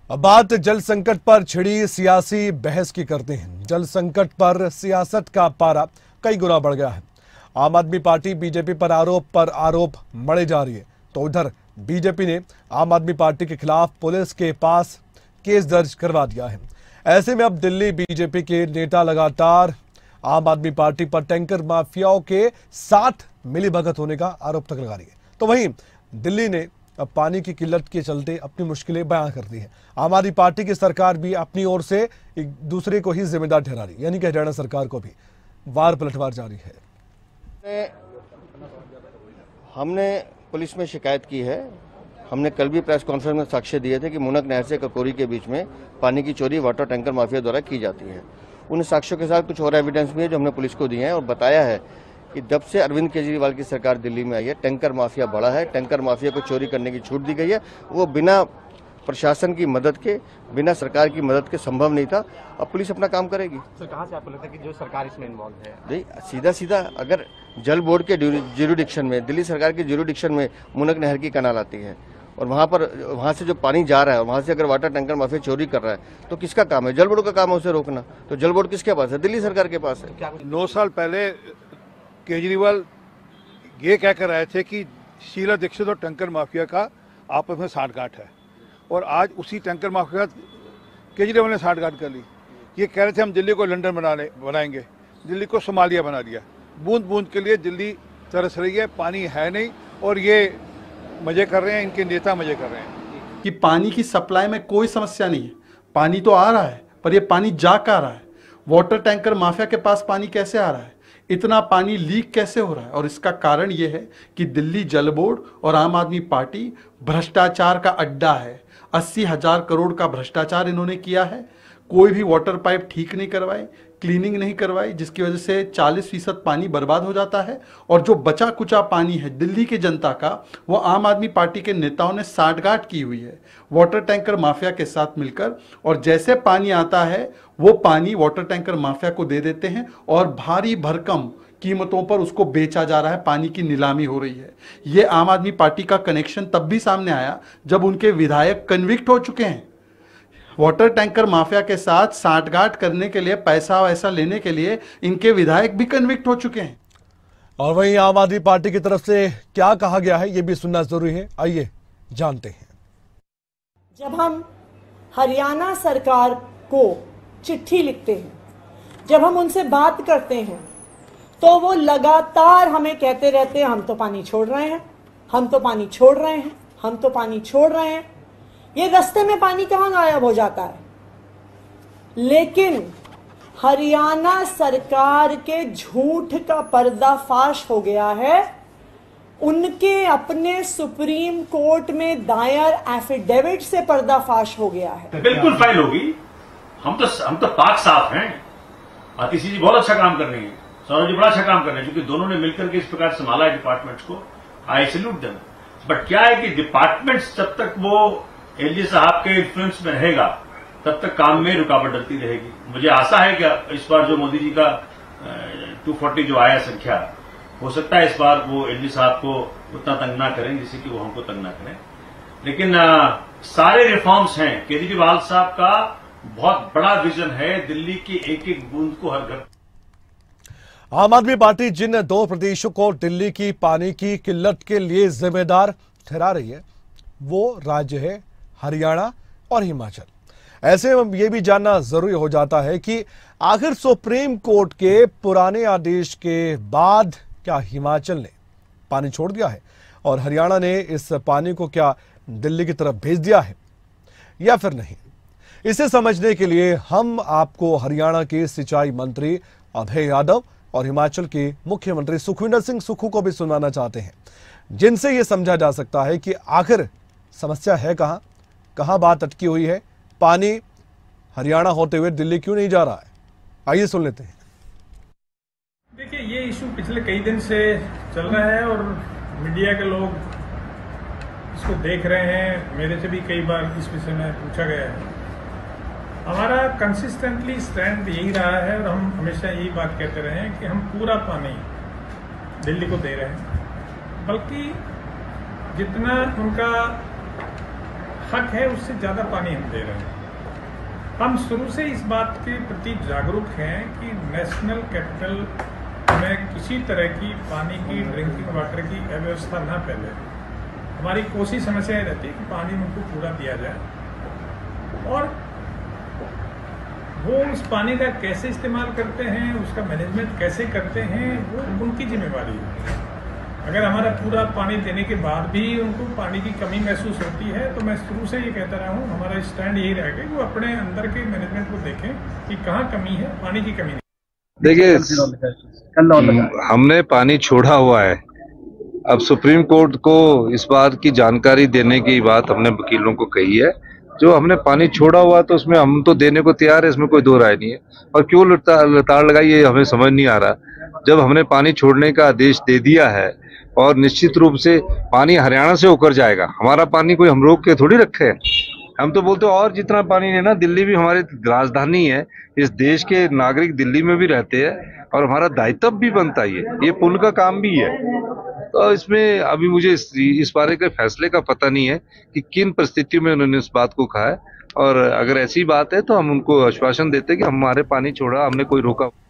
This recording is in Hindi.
अब बात जल संकट पर छिड़ी सियासी बहस की करते हैं। जल संकट पर सियासत का पारा कई गुना बढ़ गया है। आम आदमी पार्टी बीजेपी पर आरोप मढ़े जा रही है, तो उधर बीजेपी ने आम आदमी पार्टी के खिलाफ पुलिस के पास केस दर्ज करवा दिया है। ऐसे में अब दिल्ली बीजेपी के नेता लगातार आम आदमी पार्टी पर टैंकर माफियाओं के साथ मिलीभगत होने का आरोप तक लगा रही है। तो वहीं दिल्ली ने अब पानी की किल्लत के चलते अपनी मुश्किलें बयां कर दी है। आम आदमी पार्टी की सरकार भी अपनी ओर से एक दूसरे को ही जिम्मेदार ठहरा रही है, यानी कि हरियाणा सरकार को भी वार पलटवार जारी है। हमने पुलिस में शिकायत की है। हमने कल भी प्रेस कॉन्फ्रेंस में साक्ष्य दिए थे कि मुनक नहर से ककोरी के बीच में पानी की चोरी वाटर टैंकर माफिया द्वारा की जाती है। उन साक्ष्यों के साथ कुछ और एविडेंस भी है जो हमने पुलिस को दिए हैं और बताया है कि जब से अरविंद केजरीवाल की सरकार दिल्ली में आई है, टैंकर माफिया बढ़ा है। टैंकर माफिया को चोरी करने की छूट दी गई है। वो बिना प्रशासन की मदद के, बिना सरकार की मदद के संभव नहीं था। अब पुलिस अपना काम करेगी। सर, कहाँ से आपको लगता है कि जो सरकार इसमें इन्वॉल्व है? नहीं, सीधा अगर जल बोर्ड के ज्यूरिडिक्शन में, दिल्ली सरकार के ज्यूरिडिक्शन में मुनक नहर की कनाल आती है और वहां से जो पानी जा रहा है, वहां से अगर वाटर टैंकर माफिया चोरी कर रहा है तो किसका काम है? जल बोर्ड का काम है उसे रोकना। तो जल बोर्ड किसके पास है? दिल्ली सरकार के पास है। 9 साल पहले केजरीवाल ये कहकर आए थे कि शीला दीक्षित और टैंकर माफिया का आपस में साठगांठ है, और आज उसी टैंकर माफिया केजरीवाल ने साठगांठ कर ली। ये कह रहे थे हम दिल्ली को लंदन बनाएंगे, दिल्ली को सोमालिया बना दिया। बूंद बूंद के लिए दिल्ली तरस रही है, पानी है नहीं, और ये मजे कर रहे हैं, इनके नेता मजे कर रहे हैं कि पानी की सप्लाई में कोई समस्या नहीं है। पानी तो आ रहा है, पर ये पानी जा कहाँ रहा है? वाटर टैंकर माफिया के पास पानी कैसे आ रहा है? इतना पानी लीक कैसे हो रहा है? और इसका कारण यह है कि दिल्ली जल बोर्ड और आम आदमी पार्टी भ्रष्टाचार का अड्डा है। 80,000 करोड़ का भ्रष्टाचार इन्होंने किया है। कोई भी वाटर पाइप ठीक नहीं करवाई, क्लीनिंग नहीं करवाई, जिसकी वजह से 40% पानी बर्बाद हो जाता है। और जो बचा कुचा पानी है दिल्ली की जनता का, वो आम आदमी पार्टी के नेताओं ने साठगांठ की हुई है वाटर टैंकर माफिया के साथ मिलकर। और जैसे पानी आता है वो पानी वाटर टैंकर माफिया को दे देते हैं और भारी भरकम कीमतों पर उसको बेचा जा रहा है। पानी की नीलामी हो रही है। ये आम आदमी पार्टी का कनेक्शन तब भी सामने आया जब उनके विधायक कन्विक्ट हो चुके हैं। वाटर टैंकर माफिया के साथ साठगांठ करने के लिए, पैसा वैसा लेने के लिए इनके विधायक भी कन्विक्ट हो चुके हैं। और वहीं आम आदमी पार्टी की तरफ से क्या कहा गया है, ये भी सुनना जरूरी है। आइए जानते हैं। जब हम हरियाणा सरकार को चिट्ठी लिखते हैं, जब हम उनसे बात करते हैं, तो वो लगातार हमें कहते रहते हैं हम तो पानी छोड़ रहे हैं, हम तो पानी छोड़ रहे हैं, हम तो पानी छोड़ रहे हैं। ये रास्ते में पानी कहां गायब हो जाता है? लेकिन हरियाणा सरकार के झूठ का पर्दाफाश हो गया है। उनके अपने सुप्रीम कोर्ट में दायर एफिडेविट से पर्दाफाश हो गया है। बिल्कुल फाइल होगी। हम तो पाक साफ हैं। आतिशी जी बहुत अच्छा काम कर रही हैं, सौरभ जी बड़ा अच्छा काम कर रहे हैं, क्योंकि दोनों ने मिलकर के इस प्रकार संभाला है डिपार्टमेंट्स को। आई सैल्यूट देम। बट क्या है कि डिपार्टमेंट्स जब तक वो एलजी साहब के इन्फ्लुएंस में रहेगा तब तक काम में रुकावट डलती रहेगी। मुझे आशा है कि इस बार जो मोदी जी का 240 जो आया संख्या, हो सकता है इस बार वो एलजी साहब को उतना तंग ना करें जिससे कि वो हमको तंग ना करें। लेकिन सारे रिफॉर्म्स हैं। केजरीवाल साहब का बहुत बड़ा विजन है, दिल्ली की एक एक बूंद को हर घर। आम आदमी पार्टी जिन 2 प्रदेशों को दिल्ली की पानी की किल्लत के लिए जिम्मेदार ठहरा रही है, वो राज्य है हरियाणा और हिमाचल। ऐसे में यह भी जानना जरूरी हो जाता है कि आखिर सुप्रीम कोर्ट के पुराने आदेश के बाद क्या हिमाचल ने पानी छोड़ दिया है और हरियाणा ने इस पानी को क्या दिल्ली की तरफ भेज दिया है या फिर नहीं? इसे समझने के लिए हम आपको हरियाणा के सिंचाई मंत्री अभय यादव और हिमाचल के मुख्यमंत्री सुखविंदर सिंह सुक्खू को भी सुनाना चाहते हैं, जिनसे यह समझा जा सकता है कि आखिर समस्या है कहां बात अटकी हुई है, पानी हरियाणा होते हुए दिल्ली क्यों नहीं जा रहा है। आइए सुन लेते हैं। देखिए, ये इशू पिछले कई दिन से चल रहा है और मीडिया के लोग इसको देख रहे हैं। मेरे से भी कई बार इस विषय में पूछा गया है। हमारा कंसिस्टेंटली स्टैंड यही रहा है और हम हमेशा यही बात कहते रहे हैं कि हम पूरा पानी दिल्ली को दे रहे हैं, बल्कि जितना उनका हक है उससे ज़्यादा पानी हम दे रहे हैं। हम शुरू से इस बात के प्रति जागरूक हैं कि नेशनल कैपिटल में किसी तरह की पानी की ड्रिंकिंग वाटर की अव्यवस्था न फैले। हमारी कोशिश हमेशा ये रहती है कि पानी उनको पूरा दिया जाए और वो उस पानी का कैसे इस्तेमाल करते हैं, उसका मैनेजमेंट कैसे करते हैं, वो उनकी जिम्मेवारी है। अगर हमारा पूरा पानी देने के बाद भी उनको पानी की कमी महसूस होती है तो मैं शुरू से ये कहता रहा हूँ, हमारा स्टैंड यही रहेगा कि वो अपने अंदर के मैनेजमेंट को देखें कि कहाँ कमी है, पानी की कमी नहीं। देखिए, हमने पानी छोड़ा हुआ है। अब सुप्रीम कोर्ट को इस बात की जानकारी देने की बात हमने वकीलों को कही है। जो हमने पानी छोड़ा हुआ तो उसमें हम तो देने को तैयार है, इसमें कोई दो राय नहीं है। और क्यों लताड़ लगाई ये हमें समझ नहीं आ रहा। जब हमने पानी छोड़ने का आदेश दे दिया है और निश्चित रूप से पानी हरियाणा से होकर जाएगा, हमारा पानी कोई हम रोक के थोड़ी रखे हैं। हम तो बोलते और जितना पानी है ना, दिल्ली भी हमारी राजधानी है, इस देश के नागरिक दिल्ली में भी रहते हैं और हमारा दायित्व भी बनता है, ये पुल का काम भी है। तो इसमें अभी मुझे इस बारे के फैसले का पता नहीं है कि किन परिस्थितियों में उन्होंने इस बात को कहा है। और अगर ऐसी बात है तो हम उनको आश्वासन देते हैं कि हमारे पानी छोड़ा, हमने कोई रोका